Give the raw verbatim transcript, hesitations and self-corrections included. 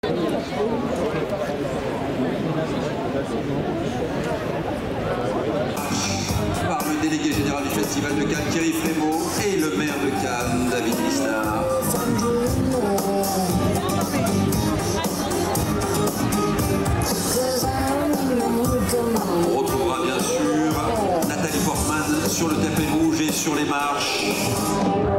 Par le délégué général du Festival de Cannes, Thierry Frémaux, et le maire de Cannes, David Lisnard. On retrouvera bien sûr Nathalie Portman sur le tapis rouge et sur les marches.